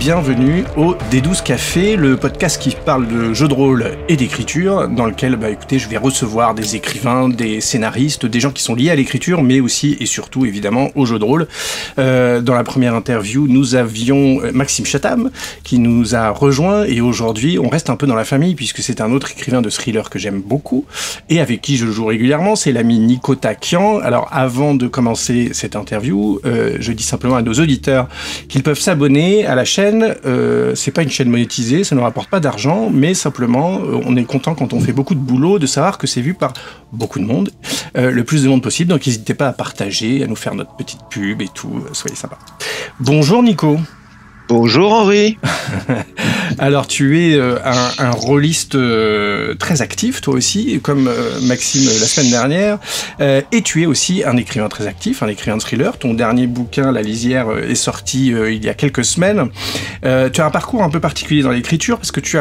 bienvenue au D12 Café, le podcast qui parle de jeux de rôle et d'écriture, dans lequel, écoutez, je vais recevoir des écrivains, des scénaristes, des gens qui sont liés à l'écriture, mais aussi et surtout, évidemment, aux jeux de rôle. Dans la première interview, nous avions Maxime Chatham, qui nous a rejoint, et aujourd'hui, on reste un peu dans la famille, puisque c'est un autre écrivain de thriller que j'aime beaucoup, et avec qui je joue régulièrement, c'est l'ami Nico Takian. Alors, avant de commencer cette interview, je dis simplement à nos auditeurs qu'ils peuvent s'abonner à la chaîne. C'est pas une chaîne monétisée, ça ne rapporte pas d'argent, mais simplement on est content quand on fait beaucoup de boulot de savoir que c'est vu par beaucoup de monde, le plus de monde possible, donc n'hésitez pas à partager, à nous faire notre petite pub et tout, soyez sympas. Bonjour Nico. Bonjour Henri. Alors tu es un rôliste très actif, toi aussi, comme Maxime la semaine dernière, et tu es aussi un écrivain très actif, un écrivain de thriller. Ton dernier bouquin, La Lisière, est sorti il y a quelques semaines. Tu as un parcours un peu particulier dans l'écriture parce que tu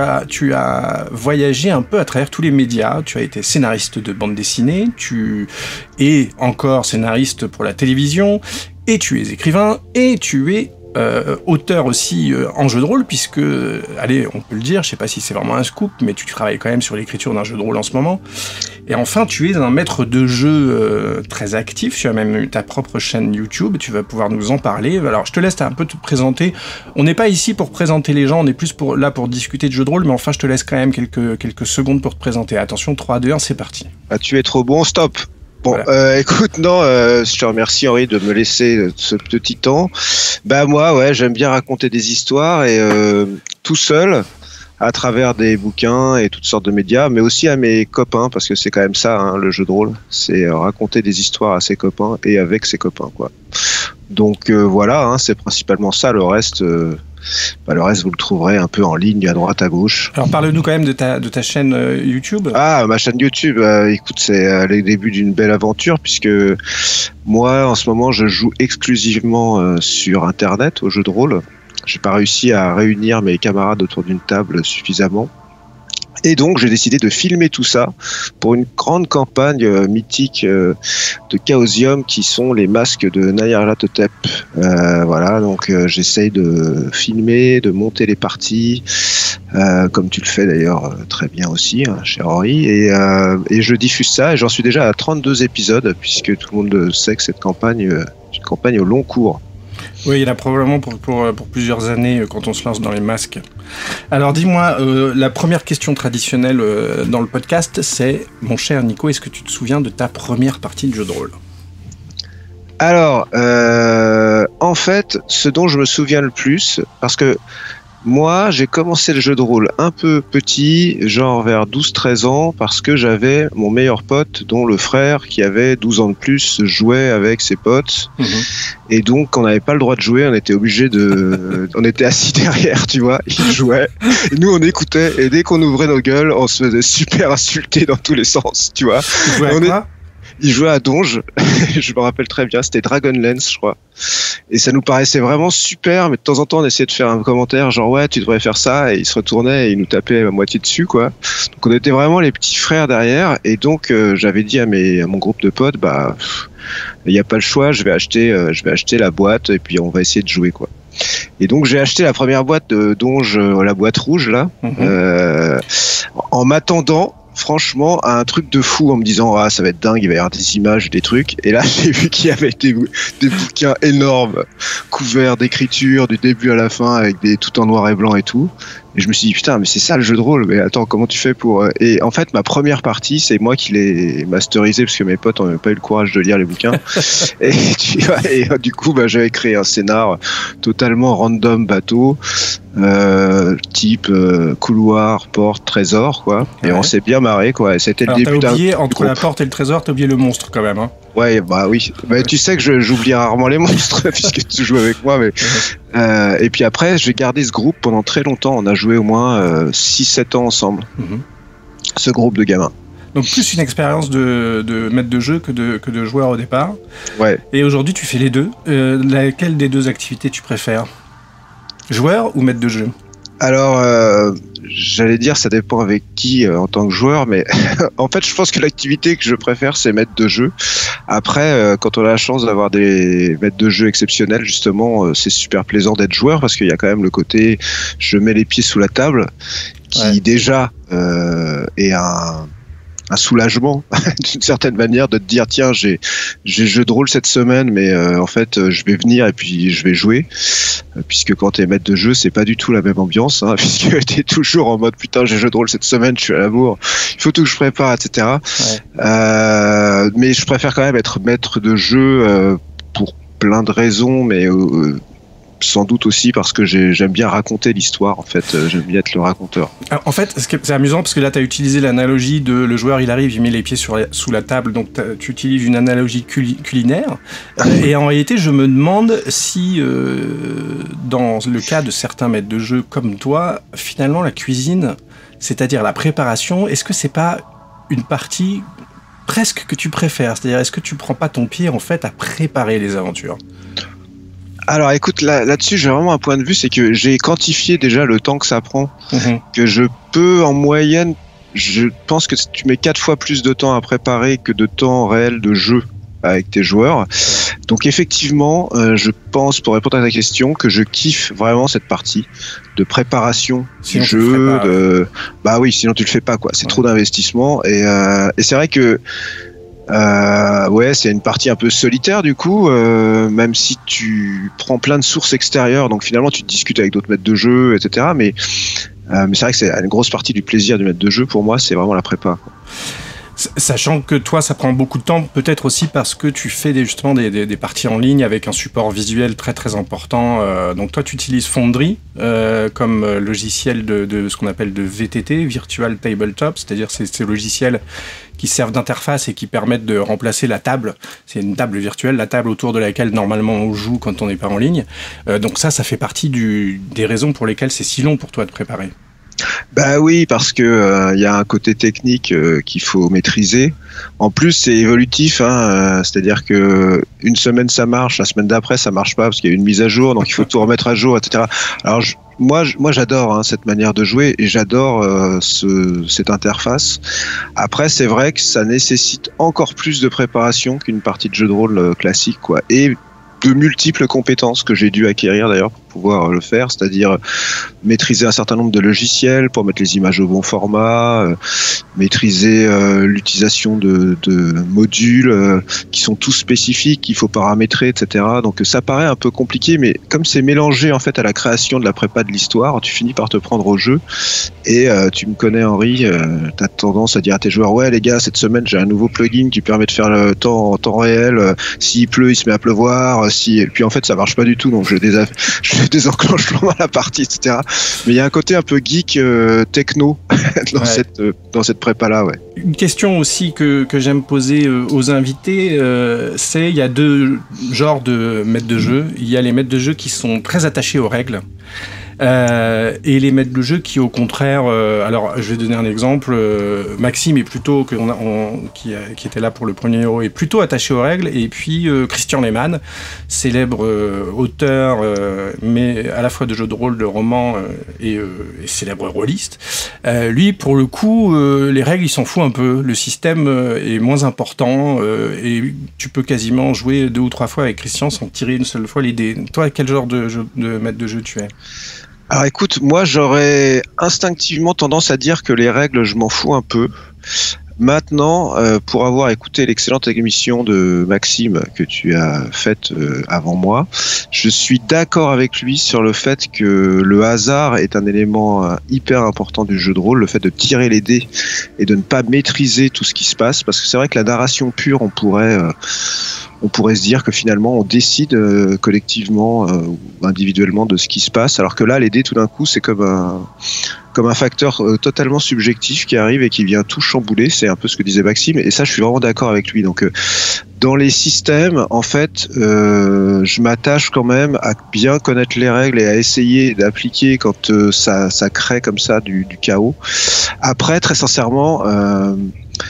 as voyagé un peu à travers tous les médias. Tu as été scénariste de bande dessinée, tu es encore scénariste pour la télévision, et tu es écrivain, et tu es auteur aussi en jeu de rôle, puisque, allez, on peut le dire, je sais pas si c'est vraiment un scoop, mais tu travailles quand même sur l'écriture d'un jeu de rôle en ce moment. Et enfin, tu es un maître de jeu très actif, tu as même eu ta propre chaîne YouTube, tu vas pouvoir nous en parler. Alors, je te laisse un peu te présenter. On n'est pas ici pour présenter les gens, on est plus là pour discuter de jeux de rôle, mais enfin, je te laisse quand même quelques secondes pour te présenter. Attention, 3, 2, 1, c'est parti. Ah, tu es trop bon, stop. Bon, voilà. Écoute, non, je te remercie Henri de me laisser ce petit temps. Moi, ouais, j'aime bien raconter des histoires et tout seul, à travers des bouquins et toutes sortes de médias, mais aussi à mes copains, parce que c'est quand même ça, hein, le jeu de rôle, c'est raconter des histoires à ses copains et avec ses copains, quoi. Donc voilà, hein, c'est principalement ça. Le reste, vous le trouverez un peu en ligne, à droite, à gauche. Alors parle-nous quand même de ta chaîne YouTube. Ah, ma chaîne YouTube, écoute, c'est les débuts d'une belle aventure, puisque moi, en ce moment, je joue exclusivement sur Internet aux jeux de rôle. J'ai pas réussi à réunir mes camarades autour d'une table suffisamment. Et donc, j'ai décidé de filmer tout ça pour une grande campagne mythique de Chaosium qui sont les masques de Nyarlathotep. Voilà, donc j'essaye de filmer, de monter les parties, comme tu le fais d'ailleurs très bien aussi, hein, cher Henri. Et je diffuse ça et j'en suis déjà à 32 épisodes, puisque tout le monde sait que cette campagne est une campagne au long cours. Oui, il y en a probablement pour plusieurs années quand on se lance dans les masques. Alors dis-moi, la première question traditionnelle dans le podcast, c'est, mon cher Nico, est-ce que tu te souviens de ta première partie de jeu de rôle ? Alors, en fait, ce dont je me souviens le plus, parce que moi, j'ai commencé le jeu de rôle un peu petit, genre vers 12-13 ans, parce que j'avais mon meilleur pote, dont le frère, qui avait 12 ans de plus, jouait avec ses potes. Mmh. Et donc, on n'avait pas le droit de jouer, on était obligé on était assis derrière, tu vois, il jouait. Et nous, on écoutait, et dès qu'on ouvrait nos gueules, on se faisait super insulter dans tous les sens, tu vois. Il jouait à Donge, je me rappelle très bien, c'était Dragonlance, je crois. Et ça nous paraissait vraiment super, mais de temps en temps, on essayait de faire un commentaire, genre ouais, tu devrais faire ça, et il se retournait et il nous tapait à moitié dessus, quoi. Donc on était vraiment les petits frères derrière, et donc j'avais dit à mon groupe de potes, il n'y a pas le choix, je vais acheter la boîte, et puis on va essayer de jouer, quoi. Et donc j'ai acheté la première boîte de Donge, la boîte rouge, là, en m'attendant, franchement, à un truc de fou, en me disant ça va être dingue, il va y avoir des images, des trucs. Et là, j'ai vu qu'il y avait des bouquins énormes, couverts d'écriture du début à la fin, avec tout en noir et blanc et tout. Et je me suis dit, putain, mais c'est ça le jeu de rôle. Mais attends, comment tu fais pour... Et en fait, ma première partie, c'est moi qui l'ai masterisé, parce que mes potes n'ont pas eu le courage de lire les bouquins. et du coup, j'avais créé un scénar totalement random bateau, type couloir, porte, trésor, quoi. Et on s'est bien marré, quoi. Et c'était le début t'as oublié, entre la porte et le trésor, t'as oublié le monstre, quand même, hein. Ouais, oui. Tu sais que j'oublie rarement les monstres, puisque tu joues avec moi, mais... et puis après, j'ai gardé ce groupe pendant très longtemps. On a joué au moins 6-7 ans ensemble. Ce groupe de gamins. Donc plus une expérience de maître de jeu que de joueur au départ. Ouais. Et aujourd'hui, tu fais les deux. Laquelle des deux activités tu préfères ? Joueur ou maître de jeu ? Alors, j'allais dire, ça dépend avec qui en tant que joueur, mais en fait, je pense que l'activité que je préfère, c'est maître de jeu. Après, quand on a la chance d'avoir des maîtres de jeu exceptionnels, justement, c'est super plaisant d'être joueur parce qu'il y a quand même le côté je mets les pieds sous la table qui déjà est un soulagement d'une certaine manière de te dire tiens j'ai jeu de rôle cette semaine mais en fait je vais venir et puis je vais jouer puisque quand t'es maître de jeu c'est pas du tout la même ambiance puisque t'es toujours en mode putain j'ai jeu de rôle cette semaine je suis à la bourre il faut tout que je prépare etc. Mais je préfère quand même être maître de jeu pour plein de raisons mais sans doute aussi parce que j'aime bien raconter l'histoire en fait, j'aime bien être le raconteur. Alors, en fait, c'est amusant parce que là tu as utilisé l'analogie de le joueur il arrive, il met les pieds sous la table, donc tu utilises une analogie culinaire et en réalité je me demande si dans le cas de certains maîtres de jeu comme toi, finalement la cuisine, c'est-à-dire la préparation, est-ce que c'est pas une partie presque que tu préfères, c'est-à-dire est-ce que tu prends pas ton pied en fait à préparer les aventures? Alors écoute, là-dessus j'ai vraiment un point de vue, c'est que j'ai quantifié déjà le temps que ça prend, que je peux en moyenne, je pense que tu mets 4 fois plus de temps à préparer que de temps réel de jeu avec tes joueurs. Donc effectivement, je pense, pour répondre à ta question, que je kiffe vraiment cette partie de préparation du jeu. Bah oui, sinon tu le fais pas quoi, c'est trop d'investissement et c'est vrai que c'est une partie un peu solitaire du coup, même si tu prends plein de sources extérieures, donc finalement tu discutes avec d'autres maîtres de jeu, etc. Mais c'est vrai que c'est une grosse partie du plaisir du maître de jeu pour moi, c'est vraiment la prépa, quoi. Sachant que toi, ça prend beaucoup de temps, peut-être aussi parce que tu fais justement des parties en ligne avec un support visuel très très important. Donc toi, tu utilises Foundry comme logiciel de ce qu'on appelle de VTT, Virtual Tabletop, c'est-à-dire ces logiciels qui servent d'interface et qui permettent de remplacer la table. C'est une table virtuelle, la table autour de laquelle normalement on joue quand on n'est pas en ligne. Donc ça fait partie des raisons pour lesquelles c'est si long pour toi de préparer. Bah oui, parce que y a un côté technique qu'il faut maîtriser. En plus, c'est évolutif, c'est-à-dire que une semaine ça marche, la semaine d'après ça marche pas parce qu'il y a une mise à jour, donc il faut tout remettre à jour, etc. Alors moi j'adore cette manière de jouer et j'adore cette interface. Après, c'est vrai que ça nécessite encore plus de préparation qu'une partie de jeu de rôle classique, quoi. Et de multiples compétences que j'ai dû acquérir d'ailleurs pour pouvoir le faire, c'est-à-dire maîtriser un certain nombre de logiciels pour mettre les images au bon format, maîtriser l'utilisation de modules qui sont tous spécifiques, qu'il faut paramétrer, etc. Donc ça paraît un peu compliqué, mais comme c'est mélangé en fait à la création de la prépa de l'histoire, tu finis par te prendre au jeu. Et tu me connais, Henri, tu as tendance à dire à tes joueurs ouais les gars, cette semaine j'ai un nouveau plugin qui permet de faire le temps en temps réel, s'il pleut il se met à pleuvoir, et puis en fait ça marche pas du tout, donc je désenclenche pendant la partie, etc. Mais il y a un côté un peu geek techno dans cette prépa là. Une question aussi que j'aime poser aux invités, c'est il y a deux genres de maîtres de jeu. Il y a les maîtres de jeu qui sont très attachés aux règles. Et les maîtres de jeu qui au contraire, alors je vais donner un exemple, Maxime est plutôt qui était là pour le premier héros est plutôt attaché aux règles, et puis Christian Lehmann, célèbre auteur mais à la fois de jeux de rôle, de romans et célèbre rôliste, lui pour le coup les règles il s'en fout un peu, le système est moins important et tu peux quasiment jouer 2 ou 3 fois avec Christian sans tirer une seule fois les dés. Toi, quel genre de maître de jeu tu es? Alors écoute, moi j'aurais instinctivement tendance à dire que les règles, je m'en fous un peu. Maintenant, pour avoir écouté l'excellente émission de Maxime que tu as faite avant moi, je suis d'accord avec lui sur le fait que le hasard est un élément hyper important du jeu de rôle, le fait de tirer les dés et de ne pas maîtriser tout ce qui se passe, parce que c'est vrai que la narration pure, on pourrait se dire que finalement on décide collectivement ou individuellement de ce qui se passe, alors que là les dés tout d'un coup c'est comme un facteur totalement subjectif qui arrive et qui vient tout chambouler. C'est un peu ce que disait Maxime, et ça je suis vraiment d'accord avec lui. Donc dans les systèmes, en fait, je m'attache quand même à bien connaître les règles et à essayer d'appliquer quand ça crée comme ça du chaos. Après, très sincèrement,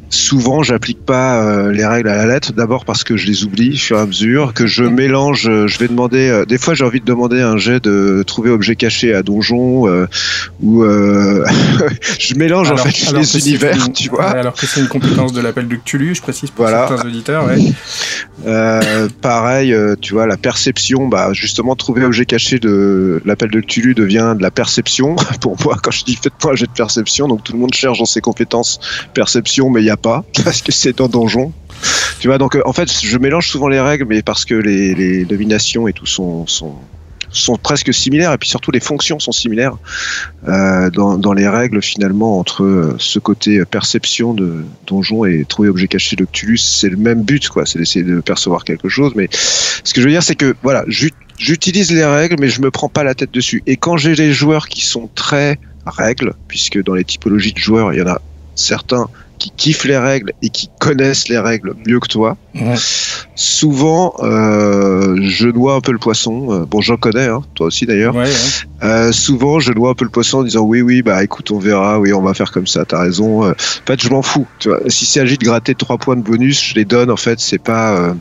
souvent, j'applique pas les règles à la lettre. D'abord parce que je les oublie au fur et à mesure, que je mélange. Je vais demander. Des fois, j'ai envie de demander un jet de trouver objet caché à donjon ou je mélange alors, en fait les univers, tu vois. Alors que c'est une compétence de l'appel de Cthulhu, je précise pour certains auditeurs. Ouais. Pareil, tu vois, la perception. Bah, justement, trouver objet caché de l'appel de Cthulhu devient de la perception. Pour moi, quand je dis faites-moi un jet de perception, donc tout le monde cherche dans ses compétences perception, mais il y a pas parce que c'est dans donjon, tu vois. Donc en fait je mélange souvent les règles, mais parce que les dominations et tout sont presque similaires, et puis surtout les fonctions sont similaires dans les règles finalement. Entre ce côté perception de donjon et trouver objet caché de Cthulhu, c'est le même but, quoi, c'est d'essayer de percevoir quelque chose. Mais ce que je veux dire, c'est que voilà, j'utilise les règles, mais je me prends pas la tête dessus. Et quand j'ai les joueurs qui sont très règles, puisque dans les typologies de joueurs, il y en a certains qui kiffent les règles et qui connaissent les règles mieux que toi. Ouais. Souvent, je noie un peu le poisson. Bon, j'en connais, hein, toi aussi d'ailleurs. Ouais, ouais. Souvent, je noie un peu le poisson en disant oui, bah écoute, on verra, oui, on va faire comme ça, t'as raison. En fait, je m'en fous. Tu vois, s'il s'agit de gratter 3 points de bonus, je les donne. En fait, c'est pas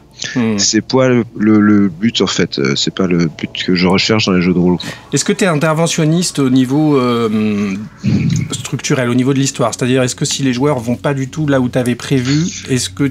le but, en fait. C'est pas le but que je recherche dans les jeux de rôle. Est-ce que tu es interventionniste au niveau structurel, au niveau de l'histoire? C'est-à-dire, est-ce que si les joueurs vont pas du tout là où tu avais prévu, est-ce que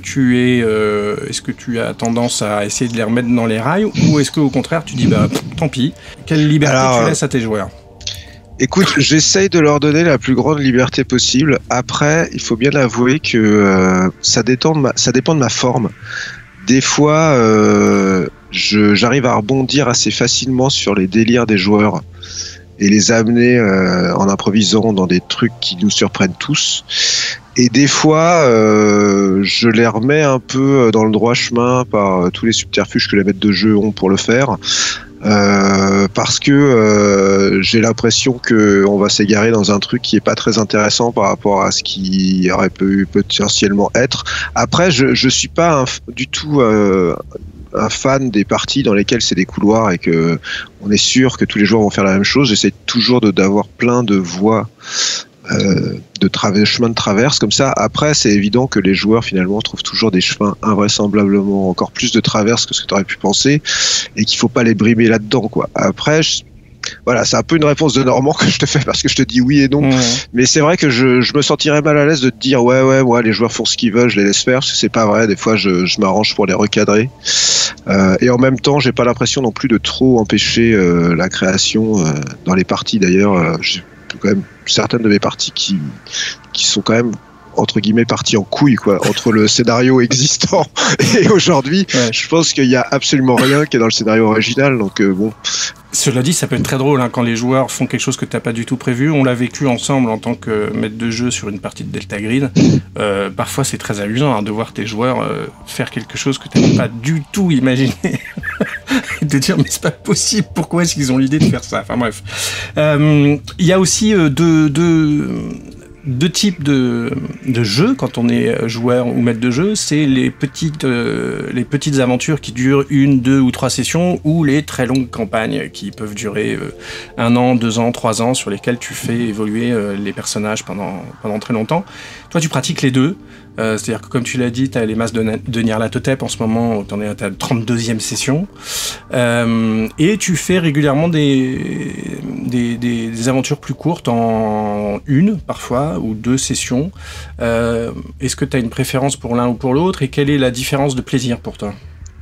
tu as tendance à essayer de les remettre dans les rails, ou est-ce qu'au contraire tu dis bah tant pis, quelle liberté tu laisses à tes joueurs? Écoute, j'essaye de leur donner la plus grande liberté possible. Après, il faut bien avouer que ça dépend de ma forme. Des fois, j'arrive à rebondir assez facilement sur les délires des joueurs et les amener en improvisant dans des trucs qui nous surprennent tous. Et des fois, je les remets un peu dans le droit chemin par tous les subterfuges que les maîtres de jeu ont pour le faire. Parce que j'ai l'impression qu'on va s'égarer dans un truc qui est pas très intéressant par rapport à ce qui aurait pu potentiellement être. Après, je suis pas du tout un fan des parties dans lesquelles c'est des couloirs et que on est sûr que tous les joueurs vont faire la même chose. J'essaie toujours d'avoir plein de voies chemin de traverse comme ça. Après, c'est évident que les joueurs finalement trouvent toujours des chemins invraisemblablement encore plus de traverse que ce que tu aurais pu penser, et qu'il faut pas les brimer là-dedans, quoi. Après, voilà, c'est un peu une réponse de Normand que je te fais parce que je te dis oui et non. Mais c'est vrai que je me sentirais mal à l'aise de te dire ouais, les joueurs font ce qu'ils veulent, je les laisse faire, parce que c'est pas vrai. Des fois, je m'arrange pour les recadrer. Et en même temps, j'ai pas l'impression non plus de trop empêcher la création dans les parties. D'ailleurs, j'ai quand même certaines de mes parties qui sont quand même entre guillemets parties en couille, quoi, entre le scénario existant et aujourd'hui. Ouais. Je pense qu'il y a absolument rien qui est dans le scénario original, donc bon. Cela dit, ça peut être très drôle hein, quand les joueurs font quelque chose que t'as pas du tout prévu. On l'a vécu ensemble en tant que maître de jeu sur une partie de Delta Green. Parfois, c'est très amusant hein, de voir tes joueurs faire quelque chose que t'avais pas du tout imaginé. Et de dire, mais c'est pas possible, pourquoi est-ce qu'ils ont l'idée de faire ça? Enfin bref. Il y a aussi deux types de jeux quand on est joueur ou maître de jeu. C'est les petites aventures qui durent 1, 2 ou 3 sessions, ou les très longues campagnes qui peuvent durer 1 an, 2 ans, 3 ans, sur lesquelles tu fais évoluer les personnages pendant très longtemps. Toi, tu pratiques les deux. C'est-à-dire que, comme tu l'as dit, tu as les masses de Nyarlathotep en ce moment, tu en es à ta 32e session. Et tu fais régulièrement des aventures plus courtes en 1 parfois, ou 2 sessions. Est-ce que tu as une préférence pour l'un ou pour l'autre, et quelle est la différence de plaisir pour toi?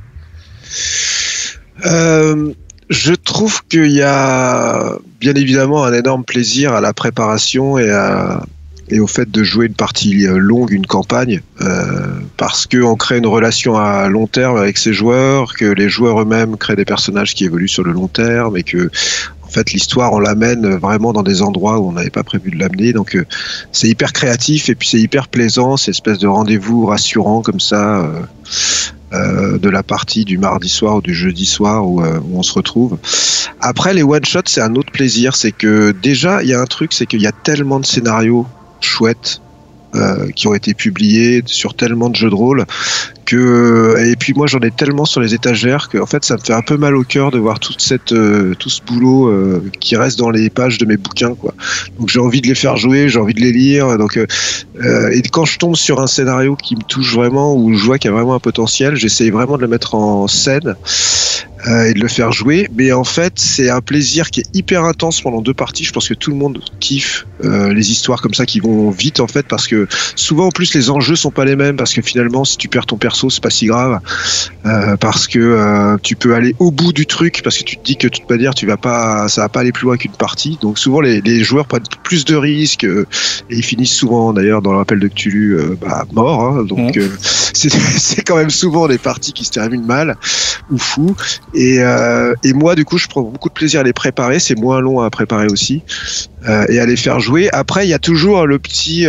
Je trouve qu'il y a bien évidemment un énorme plaisir à la préparation et au fait de jouer une partie longue, une campagne, parce qu'on crée une relation à long terme avec ses joueurs, que les joueurs eux-mêmes créent des personnages qui évoluent sur le long terme, et que en fait l'histoire on l'amène vraiment dans des endroits où on n'avait pas prévu de l'amener. Donc c'est hyper créatif, et puis c'est hyper plaisant, cette espèce de rendez-vous rassurant comme ça de la partie du mardi soir ou du jeudi soir où on se retrouve. Après, les one-shots, c'est un autre plaisir. C'est que déjà il y a un truc, c'est qu'il y a tellement de scénarios chouettes qui ont été publiés sur tellement de jeux de rôle et puis moi j'en ai tellement sur les étagères que en fait ça me fait un peu mal au cœur de voir tout ce boulot qui reste dans les pages de mes bouquins, quoi. Donc j'ai envie de les faire jouer, j'ai envie de les lire, donc et quand je tombe sur un scénario qui me touche vraiment, où je vois qu'il y a vraiment un potentiel, j'essaye vraiment de le mettre en scène et de le faire jouer. Mais en fait c'est un plaisir qui est hyper intense pendant 2 parties. Je pense que tout le monde kiffe les histoires comme ça qui vont vite, en fait, parce que souvent en plus les enjeux sont pas les mêmes, parce que finalement si tu perds ton perso c'est pas si grave, parce que tu peux aller au bout du truc, parce que tu te dis que de toute manière ça va pas aller plus loin qu'une partie. Donc souvent les joueurs prennent plus de risques et ils finissent souvent d'ailleurs dans le rappel de Cthulhu morts, hein. Donc c'est quand même souvent des parties qui se terminent mal ou fou. Et moi du coup je prends beaucoup de plaisir à les préparer, c'est moins long à préparer aussi, et à les faire jouer. Après il y a toujours le petit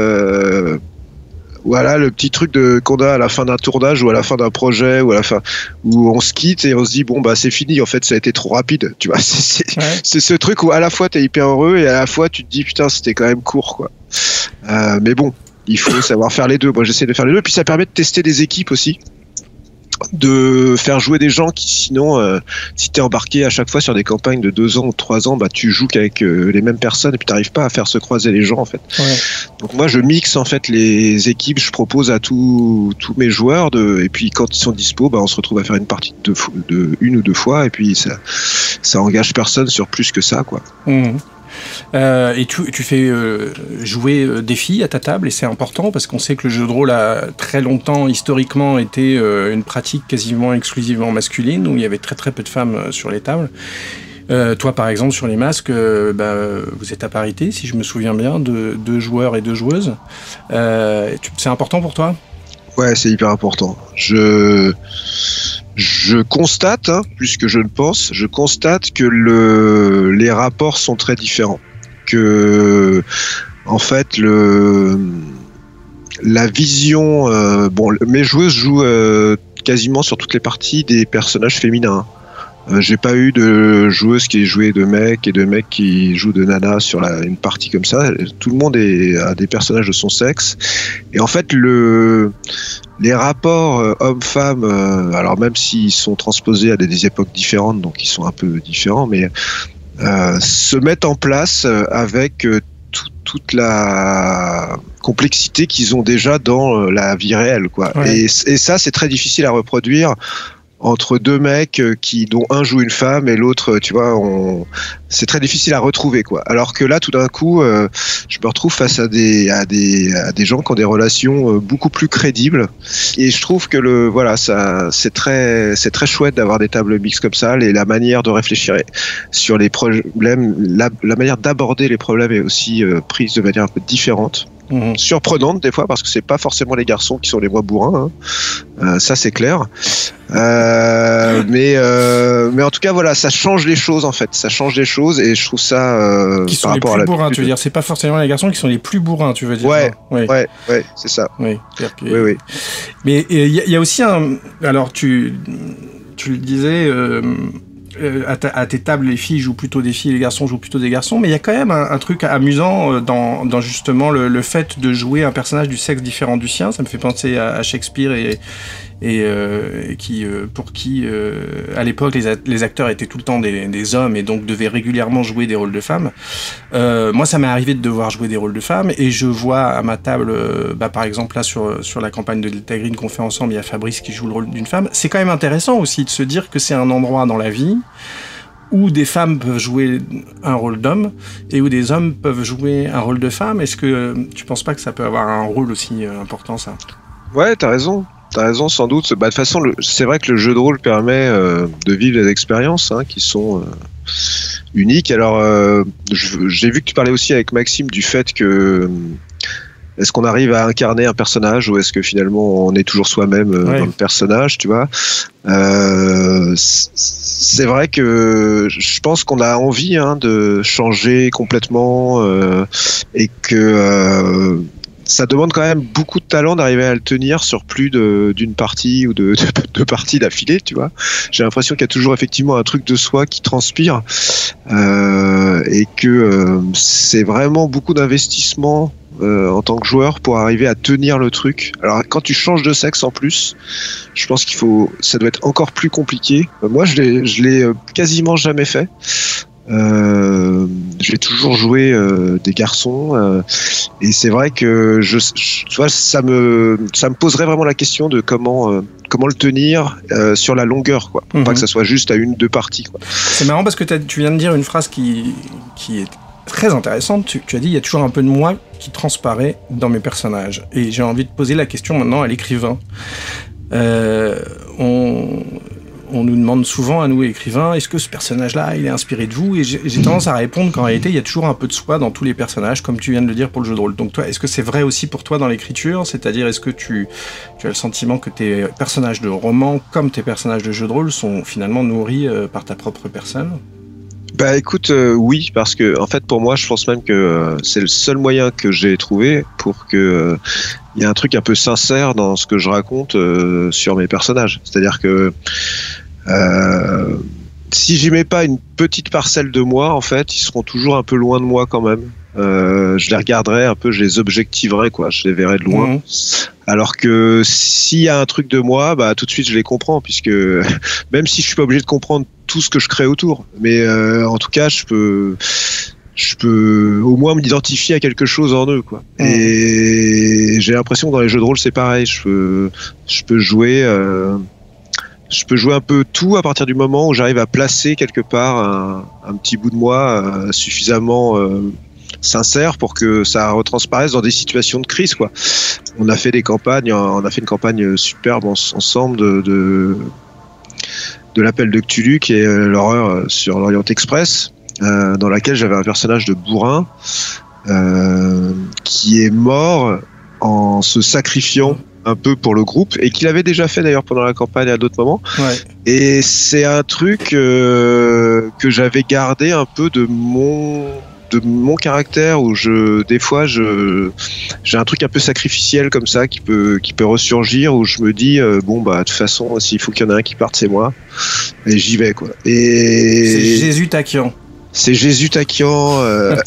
le petit truc qu'on a à la fin d'un tournage ou à la fin d'un projet, ou à la fin où on se quitte et on se dit bon bah c'est fini, en fait ça a été trop rapide, tu vois. C'est ce truc où à la fois t'es hyper heureux et à la fois tu te dis putain c'était quand même court, quoi. Mais bon, il faut savoir faire les deux. Moi j'essaie de faire les deux, puis ça permet de tester des équipes aussi, de faire jouer des gens qui sinon si t'es embarqué à chaque fois sur des campagnes de 2 ans ou 3 ans, bah tu joues qu'avec les mêmes personnes et puis t'arrives pas à faire se croiser les gens, en fait. Donc moi je mixe en fait les équipes, je propose à tous mes joueurs et puis quand ils sont dispo, bah on se retrouve à faire une partie de 1 ou 2 fois, et puis ça engage personne sur plus que ça, quoi. Et tu fais jouer des filles à ta table, et c'est important parce qu'on sait que le jeu de rôle a très longtemps historiquement été une pratique quasiment exclusivement masculine, où il y avait très très peu de femmes sur les tables. Toi par exemple sur les masques, vous êtes à parité, si je me souviens bien, de 2 joueurs et 2 joueuses. C'est important pour toi ? Ouais, c'est hyper important. Je constate, plus que je ne pense, je constate que les rapports sont très différents. Que, en fait, la vision... mes joueuses jouent quasiment sur toutes les parties des personnages féminins. J'ai pas eu de joueuse qui ait joué de mecs et de mecs qui jouent de nana sur une partie comme ça. Tout le monde a des personnages de son sexe. Et en fait, les rapports hommes-femmes, alors même s'ils sont transposés à des époques différentes, donc ils sont un peu différents, mais se mettent en place avec toute la complexité qu'ils ont déjà dans la vie réelle, quoi. Ouais. Et ça, c'est très difficile à reproduire entre 2 mecs dont un joue une femme et l'autre, tu vois, c'est très difficile à retrouver, quoi. Alors que là, tout d'un coup, je me retrouve face à des gens qui ont des relations beaucoup plus crédibles. Et je trouve que c'est très chouette d'avoir des tables mixtes comme ça. La manière de réfléchir sur les problèmes, la manière d'aborder les problèmes est aussi prise de manière un peu différente. Surprenante des fois, parce que c'est pas forcément les garçons qui sont les moins bourrins, ça c'est clair. Mais en tout cas voilà, ça change les choses, en fait, ça change les choses, et je trouve ça qui sont les plus bourrins, tu veux dire, c'est pas forcément les garçons qui sont les plus bourrins, tu veux dire. Ouais, c'est ça. Oui. Mais il y a aussi alors tu le disais, à tes tables, les filles jouent plutôt des filles, les garçons jouent plutôt des garçons, mais il y a quand même un truc amusant dans justement le fait de jouer un personnage du sexe différent du sien. Ça me fait penser à Shakespeare pour qui à l'époque les acteurs étaient tout le temps des hommes et donc devaient régulièrement jouer des rôles de femmes. Moi ça m'est arrivé de devoir jouer des rôles de femmes, et je vois à ma table par exemple là sur la campagne de Delta Green qu'on fait ensemble, il y a Fabrice qui joue le rôle d'une femme. C'est quand même intéressant aussi de se dire que c'est un endroit dans la vie où des femmes peuvent jouer un rôle d'homme et où des hommes peuvent jouer un rôle de femme. Est-ce que tu penses pas que ça peut avoir un rôle aussi important, ça ? Ouais, t'as raison, sans doute. De toute façon, c'est vrai que le jeu de rôle permet de vivre des expériences qui sont uniques. Alors, j'ai vu que tu parlais aussi avec Maxime du fait que est-ce qu'on arrive à incarner un personnage, ou est-ce que finalement on est toujours soi-même dans le personnage, tu vois. C'est vrai que je pense qu'on a envie de changer complètement, et que ça demande quand même beaucoup de talent d'arriver à le tenir sur plus d'une partie ou de 2 parties d'affilée, tu vois. J'ai l'impression qu'il y a toujours effectivement un truc de soi qui transpire, et que c'est vraiment beaucoup d'investissement en tant que joueur pour arriver à tenir le truc. Alors quand tu changes de sexe en plus, je pense ça doit être encore plus compliqué. Moi, je l'ai quasiment jamais fait. J'ai toujours joué des garçons et c'est vrai que tu vois, ça me poserait vraiment la question de comment le tenir sur la longueur, quoi, pour pas que ça soit juste à 1-2 parties, quoi. C'est marrant parce que tu viens de dire une phrase qui est très intéressante. Tu as dit il y a toujours un peu de moi qui transparaît dans mes personnages, et j'ai envie de poser la question maintenant à l'écrivain. On nous demande souvent, à nous écrivains, est-ce que ce personnage-là, il est inspiré de vous ? Et j'ai tendance à répondre qu'en réalité, il y a toujours un peu de soi dans tous les personnages, comme tu viens de le dire pour le jeu de rôle. Donc toi, est-ce que c'est vrai aussi pour toi dans l'écriture ? C'est-à-dire, est-ce que tu as le sentiment que tes personnages de roman, comme tes personnages de jeu de rôle, sont finalement nourris par ta propre personne ? Bah écoute, oui, parce que en fait pour moi, je pense même que c'est le seul moyen que j'ai trouvé pour que il y a un truc un peu sincère dans ce que je raconte sur mes personnages. C'est-à-dire que si j'y mets pas une petite parcelle de moi, en fait, ils seront toujours un peu loin de moi quand même. Je les regarderai un peu, je les objectiverai, quoi. Je les verrai de loin. Alors que s'il y a un truc de moi, bah tout de suite je les comprends, puisque même si je suis pas obligé de comprendre tout ce que je crée autour, mais en tout cas je peux au moins m'identifier à quelque chose en eux, quoi. Et j'ai l'impression que dans les jeux de rôle c'est pareil. Je peux jouer un peu tout à partir du moment où j'arrive à placer quelque part un petit bout de moi suffisamment sincère pour que ça retransparaisse dans des situations de crise, quoi. On a fait une campagne superbe ensemble de l'appel de Cthulhu, qui est l'horreur sur l'Orient Express, dans laquelle j'avais un personnage de bourrin qui est mort en se sacrifiant un peu pour le groupe, et qu'il avait déjà fait d'ailleurs pendant la campagne à d'autres moments. Ouais. Et c'est un truc que j'avais gardé un peu de mon caractère, où des fois j'ai un truc un peu sacrificiel comme ça qui peut ressurgir, où je me dis bon bah de toute façon s'il faut qu'il y en ait un qui parte, c'est moi, et j'y vais, quoi. Et c'est Jésus Takian. C'est Jésus Takian,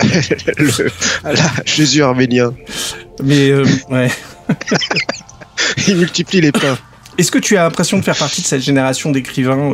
Jésus arménien. Mais ouais. Il multiplie les pains. Est-ce que tu as l'impression de faire partie de cette génération d'écrivains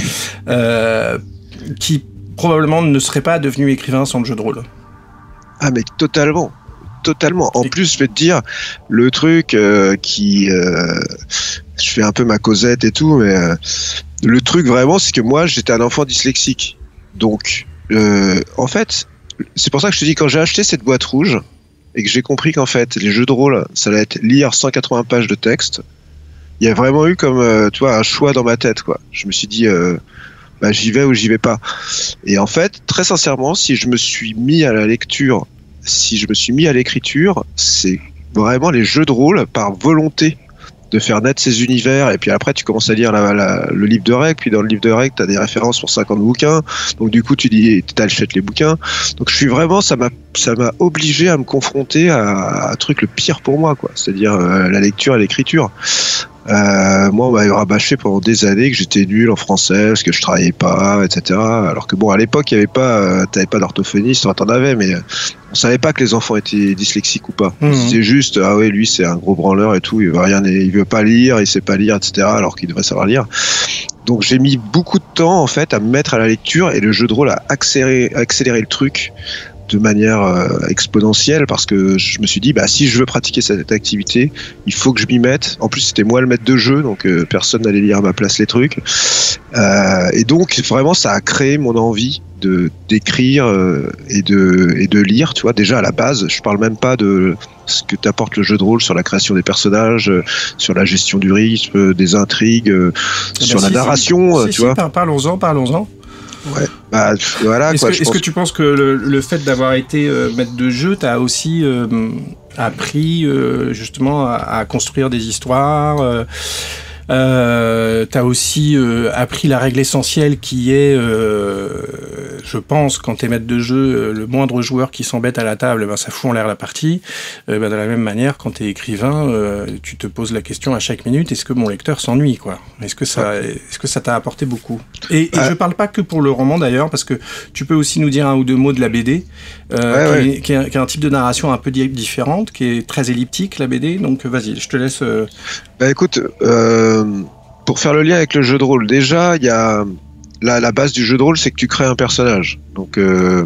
qui probablement ne serait pas devenu écrivain sans le jeu de rôle? Ah mais totalement. En plus, je vais te dire, le truc je fais un peu ma causette et tout, mais le truc vraiment, c'est que moi, j'étais un enfant dyslexique. Donc, en fait, c'est pour ça que je te dis, quand j'ai acheté cette boîte rouge, et que j'ai compris qu'en fait, les jeux de rôle, ça allait être lire 180 pages de texte, il y a vraiment eu comme, tu vois, un choix dans ma tête, quoi. Je me suis dit... bah, j'y vais ou j'y vais pas. Et en fait, très sincèrement, si je me suis mis à la lecture, si je me suis mis à l'écriture, c'est vraiment les jeux de rôle par volonté de faire naître ces univers. Et puis après, tu commences à lire le livre de règles, puis dans le livre de règles, tu as des références pour 50 bouquins. Donc du coup, tu t'achètes les bouquins. Donc je suis vraiment, ça m'a obligé à me confronter à un truc le pire pour moi, quoi. C'est-à-dire la lecture et l'écriture. Moi, on m'avait rabâché pendant des années que j'étais nul en français parce que je travaillais pas, etc. Alors que bon, à l'époque, il y avait pas, t'avais pas d'orthophoniste, t'en avais, mais on savait pas que les enfants étaient dyslexiques ou pas. C'était juste, ah ouais, lui, c'est un gros branleur et tout, il veut pas lire, il sait pas lire, etc. Alors qu'il devrait savoir lire. Donc j'ai mis beaucoup de temps en fait à me mettre à la lecture, et le jeu de rôle a accéléré le truc de manière exponentielle, parce que je me suis dit, bah si je veux pratiquer cette activité, il faut que je m'y mette. En plus, c'était moi le maître de jeu, donc personne n'allait lire à ma place les trucs. Et donc vraiment, ça a créé mon envie d'écrire et de lire. Tu vois, déjà à la base, je parle même pas de ce que t'apporte le jeu de rôle sur la création des personnages, sur la gestion du rythme, des intrigues, sur la narration. Tu vois. Parlons-en. Ouais, bah voilà. Est-ce que tu penses que le fait d'avoir été maître de jeu t'a aussi appris justement à construire des histoires, T'as aussi appris la règle essentielle qui est, je pense, quand t'es maître de jeu, le moindre joueur qui s'embête à la table, ben, ça fout en l'air la partie. De la même manière, quand t'es écrivain, tu te poses la question à chaque minute, est-ce que mon lecteur s'ennuie, quoi? Est-ce que ça t'a apporté beaucoup? Et je parle pas que pour le roman d'ailleurs, parce que tu peux aussi nous dire un ou deux mots de la BD, qui est un type de narration un peu différente, qui est très elliptique, la BD. Donc vas-y, je te laisse. Écoute, pour faire le lien avec le jeu de rôle, déjà, il y a la base du jeu de rôle, c'est que tu crées un personnage. Donc,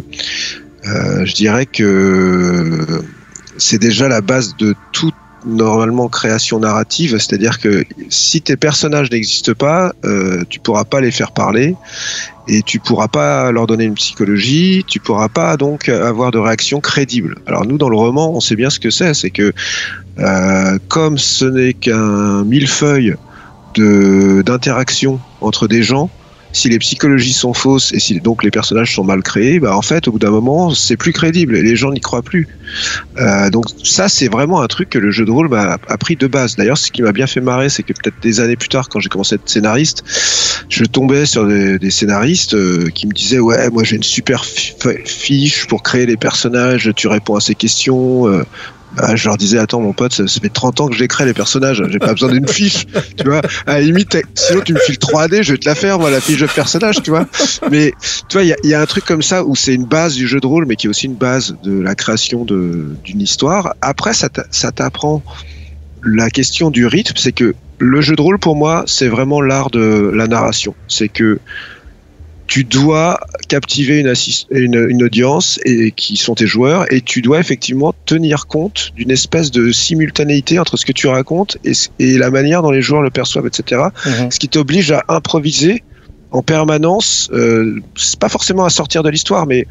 je dirais que c'est déjà la base de toute normalement création narrative, c'est-à-dire que si tes personnages n'existent pas, tu pourras pas les faire parler et tu pourras pas leur donner une psychologie, tu pourras pas donc avoir de réaction crédible. Alors nous, dans le roman, on sait bien ce que c'est que comme ce n'est qu'un millefeuille d'interaction entre des gens, si les psychologies sont fausses et si donc les personnages sont mal créés, en fait, au bout d'un moment, c'est plus crédible et les gens n'y croient plus. Donc ça, c'est vraiment un truc que le jeu de rôle m'a appris de base. D'ailleurs, ce qui m'a bien fait marrer, c'est que peut-être des années plus tard, quand j'ai commencé à être scénariste, je tombais sur des scénaristes qui me disaient « Ouais, moi j'ai une super fiche pour créer les personnages, tu réponds à ces questions. » Je leur disais, attends mon pote, ça fait 30 ans que j'écris les personnages, j'ai pas besoin d'une fiche, tu vois. À la limite, sinon tu me files 3D, je vais te la faire, moi, la fiche de personnage, tu vois. Mais tu vois, il y a un truc comme ça où c'est une base du jeu de rôle, mais qui est aussi une base de la création d'une histoire. Après, ça t'apprend la question du rythme, c'est que le jeu de rôle, pour moi, c'est vraiment l'art de la narration. C'est que tu dois captiver une audience et qui sont tes joueurs, et tu dois effectivement tenir compte d'une espèce de simultanéité entre ce que tu racontes et la manière dont les joueurs le perçoivent, etc. Ce qui t'oblige à improviser en permanence, c'est pas forcément à sortir de l'histoire, mais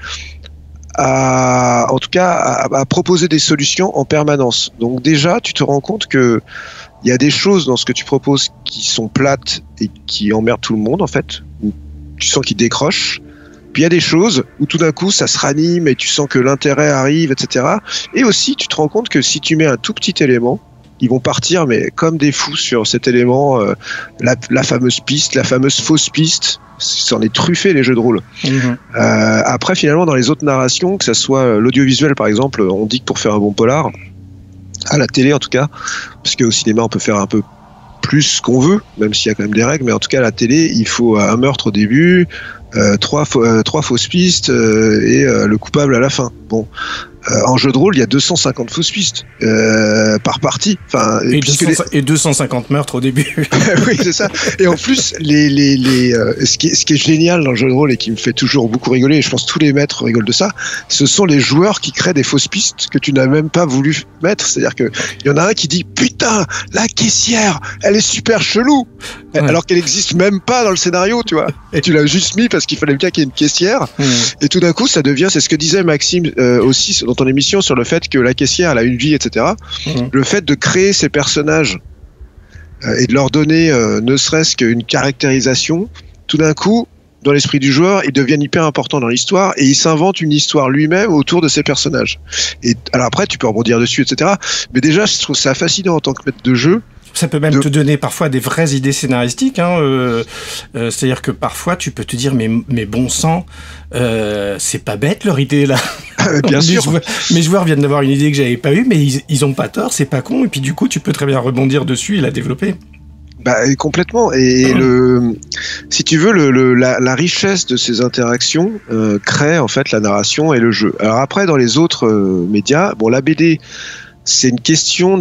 en tout cas à proposer des solutions en permanence. Donc déjà, tu te rends compte que il y a des choses dans ce que tu proposes qui sont plates et qui emmerdent tout le monde, en fait. Tu sens qu'il décroche, puis il y a des choses où tout d'un coup ça se ranime et tu sens que l'intérêt arrive, etc. Et aussi tu te rends compte que si tu mets un tout petit élément, ils vont partir mais comme des fous sur cet élément, la fameuse piste, la fameuse fausse piste. C'en est truffé les jeux de rôle. Après finalement dans les autres narrations, que ça soit l'audiovisuel par exemple, on dit que pour faire un bon polar, à la télé en tout cas, parce qu'au cinéma on peut faire un peu plus qu'on veut, même s'il y a quand même des règles, mais en tout cas à la télé, il faut un meurtre au début, trois fausses pistes et le coupable à la fin. Bon, en jeu de rôle, il y a 250 fausses pistes par partie. Enfin, et 250 meurtres au début. Oui, c'est ça. Et en plus, ce qui est génial dans le jeu de rôle et qui me fait toujours beaucoup rigoler, et je pense que tous les maîtres rigolent de ça, ce sont les joueurs qui créent des fausses pistes que tu n'as même pas voulu mettre. C'est-à-dire que il y en a un qui dit putain, la caissière, elle est super chelou, alors qu'elle n'existe même pas dans le scénario, tu vois. Et tu l'as juste mis parce qu'il fallait bien qu'il y ait une caissière. Et tout d'un coup, ça devient, c'est ce que disait Maxime aussi dans ton émission sur le fait que la caissière, elle a une vie, etc. Le fait de créer ces personnages et de leur donner ne serait-ce qu'une caractérisation, tout d'un coup, dans l'esprit du joueur, ils deviennent hyper importants dans l'histoire et il s'invente une histoire lui-même autour de ces personnages. Et alors après, tu peux rebondir dessus, etc. Mais déjà, je trouve ça fascinant en tant que maître de jeu. Ça peut même te donner parfois des vraies idées scénaristiques. C'est-à-dire que parfois, tu peux te dire, mais bon sang, c'est pas bête leur idée là. Bien sûr. Mes joueurs viennent d'avoir une idée que j'avais pas eue, mais ils ont pas tort, c'est pas con. Et puis du coup, tu peux très bien rebondir dessus et la développer. Complètement. Et si tu veux, la richesse de ces interactions crée en fait la narration et le jeu. Alors après, dans les autres médias, bon, la BD, c'est une question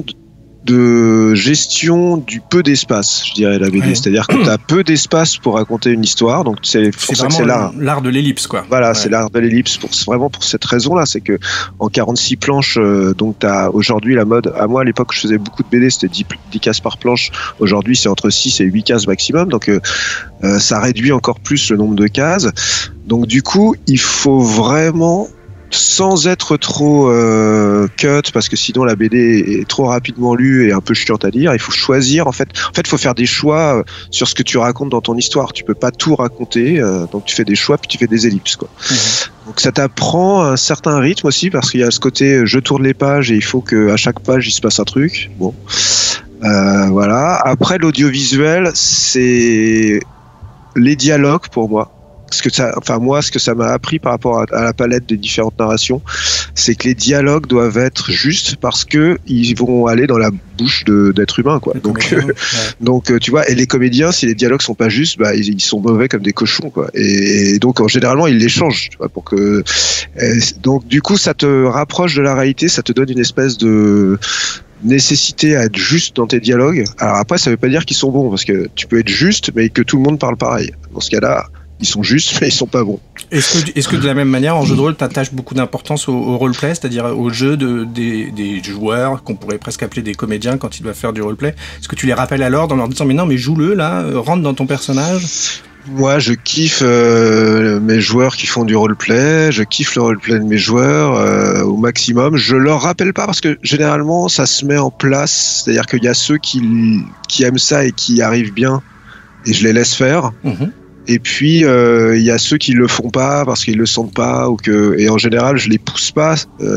de gestion du peu d'espace, je dirais, la BD. C'est-à-dire que tu as peu d'espace pour raconter une histoire, donc c'est vraiment l'art de l'ellipse, quoi. Voilà, c'est l'art de l'ellipse, vraiment pour cette raison-là, c'est que en 46 planches, donc tu as aujourd'hui la mode, à moi à l'époque je faisais beaucoup de BD, c'était 10 cases par planche, aujourd'hui c'est entre 6 et 8 cases maximum, donc ça réduit encore plus le nombre de cases. Donc du coup, il faut vraiment, sans être trop cut, parce que sinon la BD est trop rapidement lue et un peu chiante à lire, il faut choisir, en fait il faut faire des choix sur ce que tu racontes dans ton histoire. Tu peux pas tout raconter, donc tu fais des choix puis tu fais des ellipses, quoi. Donc ça t'apprend un certain rythme aussi, parce qu'il y a ce côté je tourne les pages et il faut qu'à chaque page il se passe un truc. Bon. Voilà. Après, l'audiovisuel, c'est les dialogues pour moi. Ce que ça m'a appris par rapport à la palette des différentes narrations, c'est que les dialogues doivent être justes parce que ils vont aller dans la bouche d'êtres humains, quoi. Donc, tu vois, et les comédiens, si les dialogues sont pas justes, bah, ils sont mauvais comme des cochons, quoi. Et donc, généralement, ils les changent, tu vois, pour que. Donc, du coup, ça te rapproche de la réalité, ça te donne une espèce de nécessité à être juste dans tes dialogues. Alors après, ça veut pas dire qu'ils sont bons, parce que tu peux être juste, mais que tout le monde parle pareil. Dans ce cas-là, ils sont justes, mais ils sont pas bons. Est-ce que de la même manière, en jeu de rôle, tu attaches beaucoup d'importance au roleplay, c'est-à-dire au jeu des joueurs, qu'on pourrait presque appeler des comédiens quand ils doivent faire du roleplay? Est-ce que tu les rappelles alors dans leur disant, mais non, mais joue-le là, rentre dans ton personnage? Moi, je kiffe mes joueurs qui font du roleplay, je kiffe le roleplay de mes joueurs au maximum. Je leur rappelle pas parce que généralement, ça se met en place, c'est-à-dire qu'il y a ceux qui aiment ça et qui y arrivent bien, et je les laisse faire. Et puis il y a ceux qui le font pas parce qu'ils le sentent pas et en général je les pousse pas.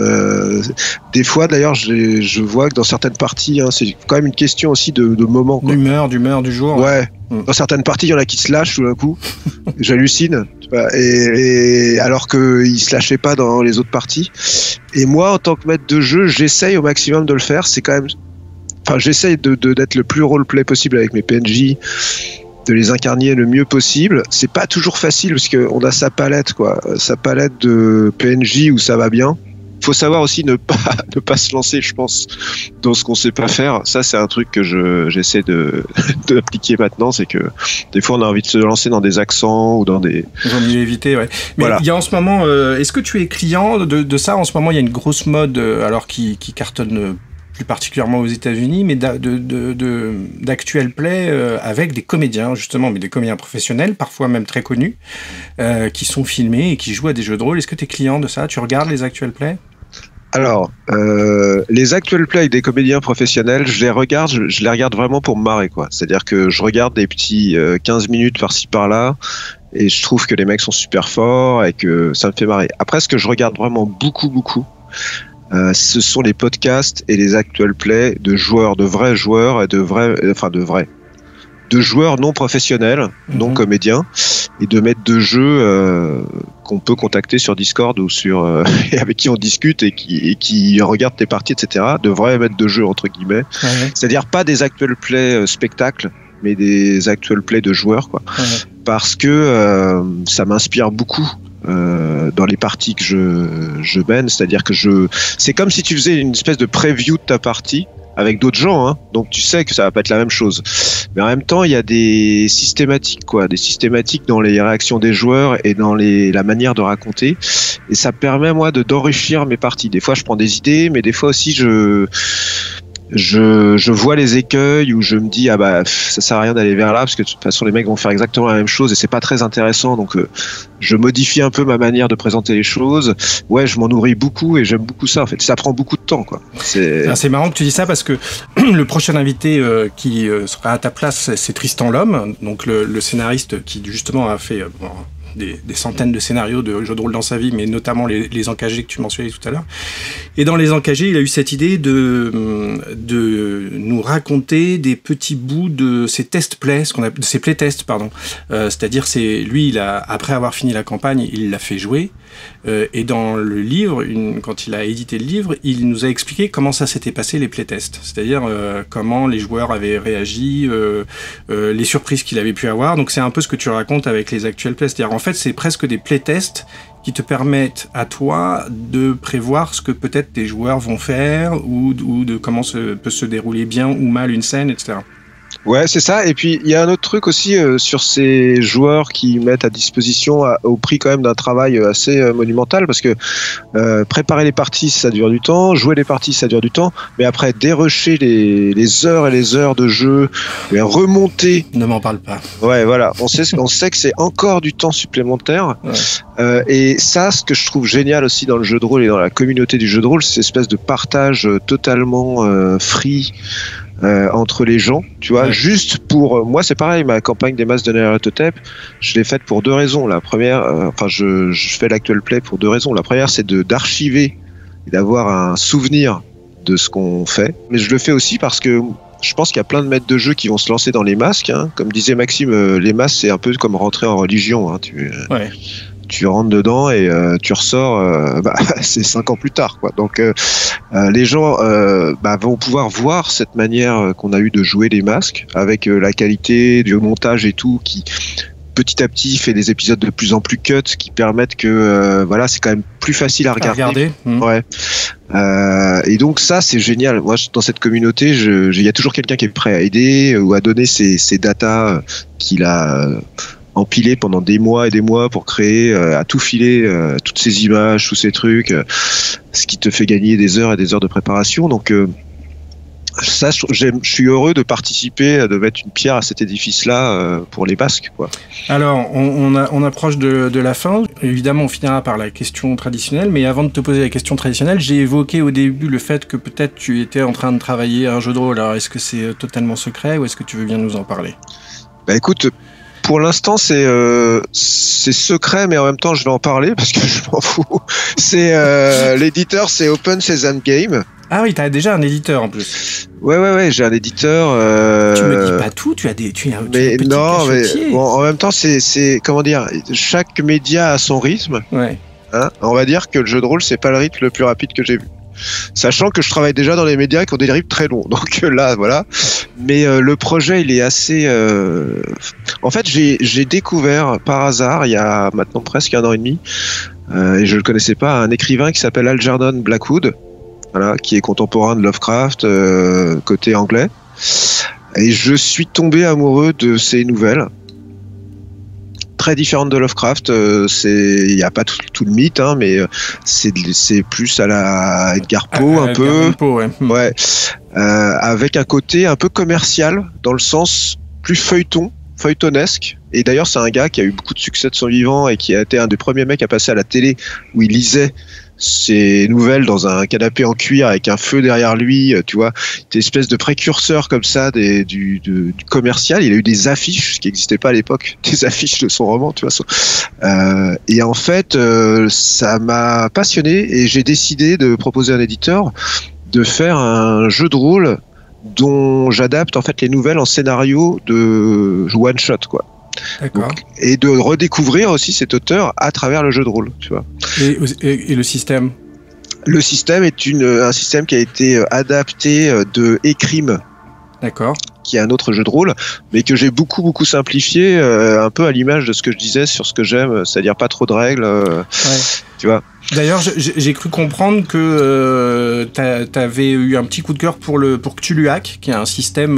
Des fois d'ailleurs je vois que dans certaines parties, hein, c'est quand même une question aussi de moment, quoi. D'humeur du jour. Ouais. Dans certaines parties, il y en a qui se lâchent tout d'un coup. J'hallucine. Et alors qu'ils se lâchaient pas dans les autres parties. Et moi, en tant que maître de jeu, j'essaye au maximum de le faire. C'est quand même, j'essaye d'être le plus roleplay possible avec mes PNJ, de les incarner le mieux possible. C'est pas toujours facile parce qu'on a sa palette, quoi. Sa palette de PNJ où ça va bien. Faut savoir aussi ne pas se lancer, je pense, dans ce qu'on sait pas faire. Ça, c'est un truc que j'essaie d'appliquer maintenant, c'est que des fois on a envie de se lancer dans des accents ou dans des. Il vaut mieux éviter, ouais. Mais voilà. Il y a en ce moment, est-ce que tu es client de ça? En ce moment, il y a une grosse mode, alors qui cartonne plus particulièrement aux États-Unis, mais d'actual play avec des comédiens, justement, mais des comédiens professionnels, parfois même très connus, qui sont filmés et qui jouent à des jeux de rôle. Est-ce que tu es client de ça? Tu regardes les actual play? Alors, les actual play avec des comédiens professionnels, je les regarde vraiment pour me marrer, quoi. C'est-à-dire que je regarde des petits 15 minutes par-ci par-là, et je trouve que les mecs sont super forts et que ça me fait marrer. Après, ce que je regarde vraiment beaucoup, ce sont les podcasts et les actual play de joueurs, de vrais joueurs et de joueurs non professionnels, non comédiens, et de maîtres de jeu qu'on peut contacter sur Discord ou et avec qui on discute et qui regardent tes parties, etc. De vrais maîtres de jeu, entre guillemets. C'est-à-dire pas des actual play spectacles, mais des actual play de joueurs, quoi. Parce que ça m'inspire beaucoup. Dans les parties que je mène, c'est-à-dire que c'est comme si tu faisais une espèce de preview de ta partie avec d'autres gens, hein, donc tu sais que ça va pas être la même chose, mais en même temps il y a des systématiques dans les réactions des joueurs et dans la manière de raconter, et ça permet moi d'enrichir mes parties. Des fois je prends des idées, mais des fois aussi je vois les écueils où je me dis ça sert à rien d'aller vers là parce que de toute façon les mecs vont faire exactement la même chose et c'est pas très intéressant, donc je modifie un peu ma manière de présenter les choses. Ouais, je m'en nourris beaucoup et j'aime beaucoup ça, en fait. Ça prend beaucoup de temps, quoi. C'est marrant que tu dis ça parce que le prochain invité qui sera à ta place, c'est Tristan Lhomme, donc le scénariste qui justement a fait des centaines de scénarios de jeux de rôle dans sa vie, mais notamment les encagés que tu mentionnais tout à l'heure. Et dans les encagés, il a eu cette idée de nous raconter des petits bouts de ses de ses playtests, pardon. C'est-à-dire, lui, après avoir fini la campagne, il l'a fait jouer. Et dans le livre, quand il a édité le livre, il nous a expliqué comment ça s'était passé les playtests, c'est-à-dire comment les joueurs avaient réagi, les surprises qu'il avait pu avoir. Donc c'est un peu ce que tu racontes avec les actual plays, c'est-à-dire en fait c'est presque des playtests qui te permettent à toi de prévoir ce que peut-être tes joueurs vont faire ou de comment peut se dérouler bien ou mal une scène, etc. Ouais, c'est ça. Et puis, il y a un autre truc aussi sur ces joueurs qui mettent à disposition au prix quand même d'un travail assez monumental, parce que préparer les parties, ça dure du temps, jouer les parties, ça dure du temps, mais après, dérusher les heures et les heures de jeu, et remonter... Ne m'en parle pas. Ouais, voilà. On sait que c'est encore du temps supplémentaire. Ouais. Et ça, ce que je trouve génial aussi dans le jeu de rôle et dans la communauté du jeu de rôle, c'est cette espèce de partage totalement free entre les gens, tu vois, juste pour moi c'est pareil, ma campagne des masses de Nyarlathotep, je l'ai faite pour deux raisons. La première, je fais l'actual play pour deux raisons. La première, c'est d'archiver et d'avoir un souvenir de ce qu'on fait, mais je le fais aussi parce que je pense qu'il y a plein de maîtres de jeu qui vont se lancer dans les masques. Hein. Comme disait Maxime, les masques, c'est un peu comme rentrer en religion. Hein. Tu rentres dedans et tu ressors, c'est 5 ans plus tard, quoi. Donc les gens vont pouvoir voir cette manière qu'on a eu de jouer les masques avec la qualité du montage et tout qui petit à petit fait des épisodes de plus en plus cut qui permettent que c'est quand même plus facile à regarder. Ouais. Et donc ça c'est génial. Moi dans cette communauté, il y a toujours quelqu'un qui est prêt à aider ou à donner ses datas qu'il a empilé pendant des mois et des mois pour créer, à tout filer, toutes ces images, tous ces trucs, ce qui te fait gagner des heures et des heures de préparation. Donc ça, je suis heureux de participer, de mettre une pierre à cet édifice-là pour les Basques, quoi. Alors, on approche de la fin. Évidemment, on finira par la question traditionnelle, mais avant de te poser la question traditionnelle, j'ai évoqué au début le fait que peut-être tu étais en train de travailler à un jeu de rôle. Alors, est-ce que c'est totalement secret ou est-ce que tu veux bien nous en parler ? Bah écoute, pour l'instant, c'est secret, mais en même temps, je vais en parler parce que je m'en fous. C'est l'éditeur, c'est Open Sesame Game. Ah oui, t'as déjà un éditeur en plus. Ouais, j'ai un éditeur. Tu me dis pas tout, tu as un petit non, mais cachetier. En même temps, c'est comment dire, chaque média a son rythme. Ouais. Hein, on va dire que le jeu de rôle, c'est pas le rythme le plus rapide que j'ai vu. Sachant que je travaille déjà dans les médias qui ont des rythmes très longs. Donc là, voilà. Mais le projet, il est assez. En fait, j'ai découvert par hasard, il y a maintenant presque 1 an et demi, et je le connaissais pas, un écrivain qui s'appelle Algernon Blackwood. Voilà, qui est contemporain de Lovecraft, côté anglais. Et je suis tombé amoureux de ses nouvelles. Très différentes de Lovecraft. Il n'y a pas tout le mythe, hein, mais c'est plus à la Edgar Poe, un peu. Poe, ouais. Ouais. Avec un côté un peu commercial, dans le sens plus feuilletonesque. Et d'ailleurs, c'est un gars qui a eu beaucoup de succès de son vivant et qui a été un des premiers mecs à passer à la télé où il lisait ses nouvelles dans un canapé en cuir avec un feu derrière lui, tu vois, des espèces de précurseurs comme ça du commercial. Il a eu des affiches, ce qui n'existait pas à l'époque, des affiches de son roman, tu vois. Et en fait, ça m'a passionné et j'ai décidé de proposer à un éditeur de faire un jeu de rôle dont j'adapte en fait les nouvelles en scénario de one shot, quoi. D'accord. Donc, et de redécouvrir aussi cet auteur à travers le jeu de rôle, tu vois. Et le système ? Le système est un système qui a été adapté de Ecrime. D'accord. Qui est un autre jeu de rôle, mais que j'ai beaucoup simplifié, un peu à l'image de ce que je disais sur ce que j'aime, c'est-à-dire pas trop de règles, tu vois. D'ailleurs, j'ai cru comprendre que t'avais eu un petit coup de cœur pour Cthulhuac, qui est un système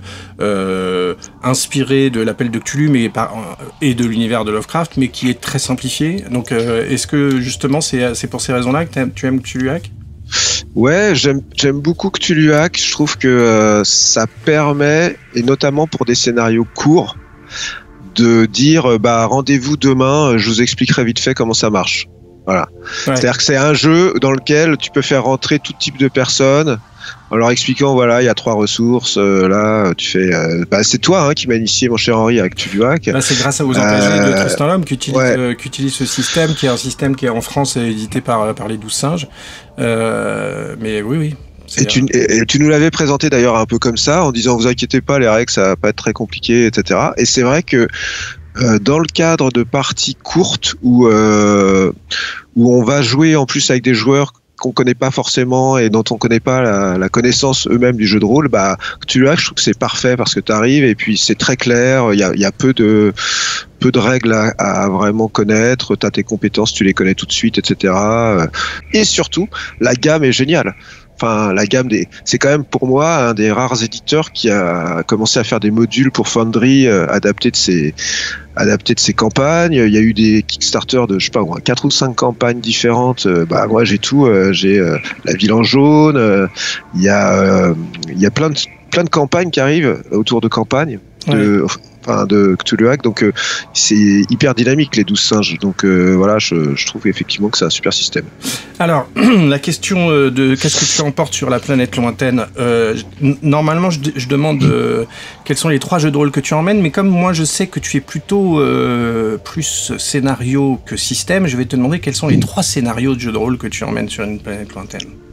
inspiré de l'appel de Cthulhu, et de l'univers de Lovecraft, mais qui est très simplifié. Donc, est-ce que justement c'est pour ces raisons-là que tu aimes Cthulhuac ? Ouais, j'aime beaucoup Cthulhuac. Je trouve que ça permet, et notamment pour des scénarios courts, de dire rendez-vous demain, je vous expliquerai vite fait comment ça marche. Voilà. Ouais. C'est-à-dire que c'est un jeu dans lequel tu peux faire rentrer tout type de personnes en leur expliquant, voilà, il y a 3 ressources, là, tu fais... c'est toi qui m'as initié, mon cher Henri, avec Cthulhuac. C'est grâce aux engagés de Tristan l'Homme qu'utilise ce système, qui est un système qui est en France édité par les 12 singes. Mais oui. Et tu nous l'avais présenté d'ailleurs un peu comme ça, en disant, vous inquiétez pas, les règles, ça va pas être très compliqué, etc. Et c'est vrai que dans le cadre de parties courtes où on va jouer en plus avec des joueurs qu'on connaît pas forcément et dont on connaît pas la connaissance eux-mêmes du jeu de rôle, Cthulhuac, je trouve que c'est parfait parce que tu arrives et puis c'est très clair, il y a peu de règles à vraiment connaître, tu as tes compétences, tu les connais tout de suite, etc. Et surtout, la gamme est géniale. Enfin, la gamme c'est quand même pour moi un des rares éditeurs qui a commencé à faire des modules pour Foundry adaptés de ses campagnes. Il y a eu des Kickstarter de, je sais pas, 4 ou 5 campagnes différentes. Moi, j'ai tout. J'ai La Ville en jaune. Il y a plein de campagnes qui arrivent autour de campagnes. De Cthulhuac, donc c'est hyper dynamique les 12 singes, donc voilà, je trouve effectivement que c'est un super système. Alors, la question de qu'est-ce que tu emportes sur la planète lointaine, normalement je demande quels sont les 3 jeux de rôle que tu emmènes, mais comme moi je sais que tu es plutôt plus scénario que système, je vais te demander quels sont les 3 scénarios de jeux de rôle que tu emmènes sur une planète lointaine.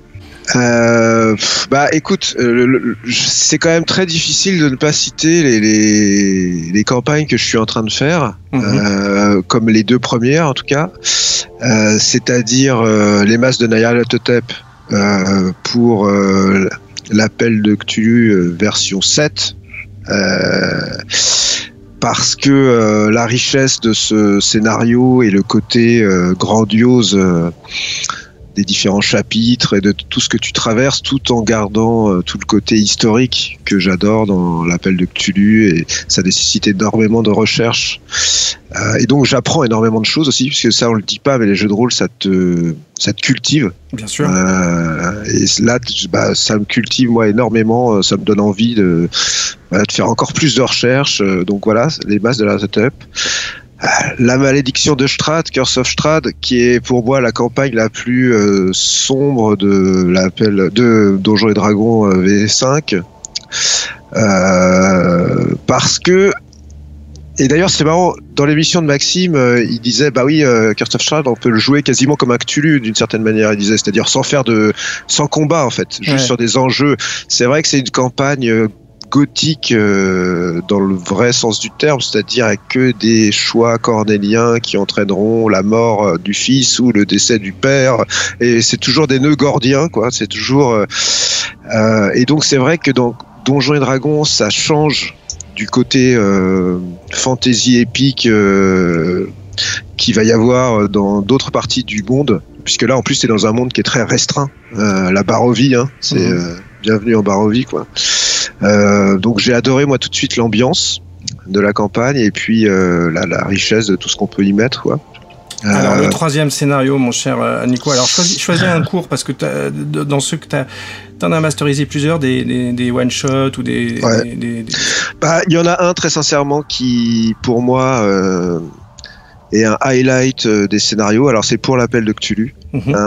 Écoute, c'est quand même très difficile de ne pas citer les campagnes que je suis en train de faire, comme les 2 premières en tout cas, c'est-à-dire les masses de Nyarlathotep pour l'appel de Cthulhu version 7, parce que la richesse de ce scénario et le côté grandiose des différents chapitres et de tout ce que tu traverses, tout en gardant tout le côté historique que j'adore dans l'appel de Cthulhu, et ça nécessite énormément de recherche. Et donc j'apprends énormément de choses aussi, puisque ça on le dit pas, mais les jeux de rôle ça te cultive. Bien sûr. Et là, ça me cultive moi énormément, ça me donne envie de faire encore plus de recherches. Donc voilà, les masses de Nyarlathotep. La malédiction de Strahd, Curse of Strahd, qui est pour moi la campagne la plus sombre de l'appel de Donjons et Dragons V5, parce que, et d'ailleurs c'est marrant, dans l'émission de Maxime, il disait Curse of Strahd on peut le jouer quasiment comme un Cthulhu d'une certaine manière, il disait, c'est-à-dire sans combat en fait, juste sur des enjeux. C'est vrai que c'est une campagne gothique dans le vrai sens du terme, c'est-à-dire avec que des choix cornéliens qui entraîneront la mort du fils ou le décès du père, et c'est toujours des nœuds gordiens, quoi. C'est toujours et donc c'est vrai que dans Donjons et Dragons ça change du côté fantasy épique qu'il va y avoir dans d'autres parties du monde, puisque là en plus c'est dans un monde qui est très restreint, la Barovie, c'est bienvenue en Barovie, quoi. Donc j'ai adoré moi tout de suite l'ambiance de la campagne, et puis la richesse de tout ce qu'on peut y mettre, quoi. Alors le 3e scénario, mon cher Nico, alors choisis un cours, parce que dans ceux que t'en as masterisé plusieurs, des one shot ou des... Il y en a un très sincèrement qui pour moi est un highlight des scénarios. Alors c'est pour l'appel de Cthulhu.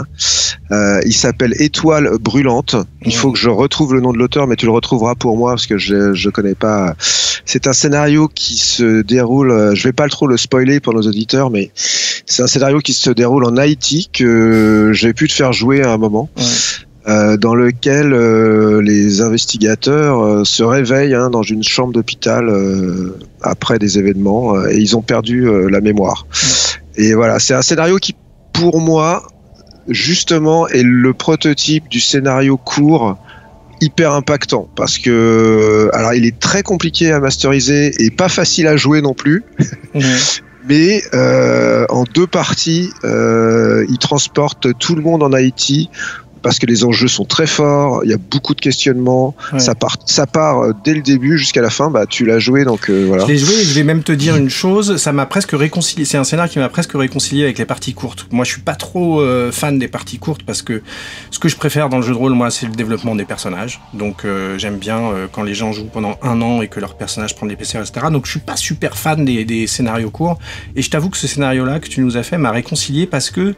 Il s'appelle Étoile brûlante. Il faut que je retrouve le nom de l'auteur, mais tu le retrouveras pour moi parce que je connais pas. C'est un scénario qui se déroule, je vais pas trop le spoiler pour nos auditeurs, mais c'est un scénario qui se déroule en Haïti que j'ai pu te faire jouer à un moment. Dans lequel les investigateurs se réveillent dans une chambre d'hôpital après des événements, et ils ont perdu la mémoire. Et voilà, c'est un scénario qui, pour moi, justement, est le prototype du scénario court hyper impactant, parce que alors il est très compliqué à masteriser et pas facile à jouer non plus. Mais en 2 parties, il transporte tout le monde en Haïti, parce que les enjeux sont très forts, il y a beaucoup de questionnements, ça part dès le début jusqu'à la fin. Tu l'as joué, donc voilà. Je l'ai joué, et je vais même te dire une chose, ça m'a presque réconcilié, c'est un scénario qui m'a presque réconcilié avec les parties courtes. Moi je suis pas trop fan des parties courtes, parce que ce que je préfère dans le jeu de rôle, moi, c'est le développement des personnages. Donc j'aime bien quand les gens jouent pendant 1 an et que leurs personnages prennent des PCR, etc. Donc je suis pas super fan des scénarios courts, et je t'avoue que ce scénario-là que tu nous as fait m'a réconcilié, parce que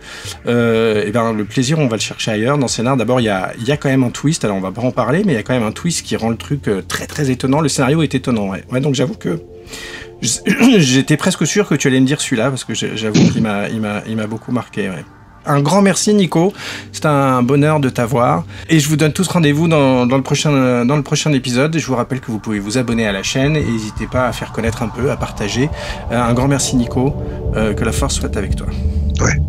le plaisir, on va le chercher ailleurs. Dans scénar, d'abord il y a quand même un twist, alors on va pas en parler, mais il y a quand même un twist qui rend le truc très très étonnant. Le scénario est étonnant, donc j'avoue que j'étais presque sûr que tu allais me dire celui-là, parce que j'avoue qu'il m'a beaucoup marqué. Un grand merci Nico, c'est un bonheur de t'avoir, et je vous donne tous rendez-vous dans le prochain épisode. Je vous rappelle que vous pouvez vous abonner à la chaîne, et n'hésitez pas à faire connaître un peu, à partager. Un grand merci Nico, que la force soit avec toi. Ouais.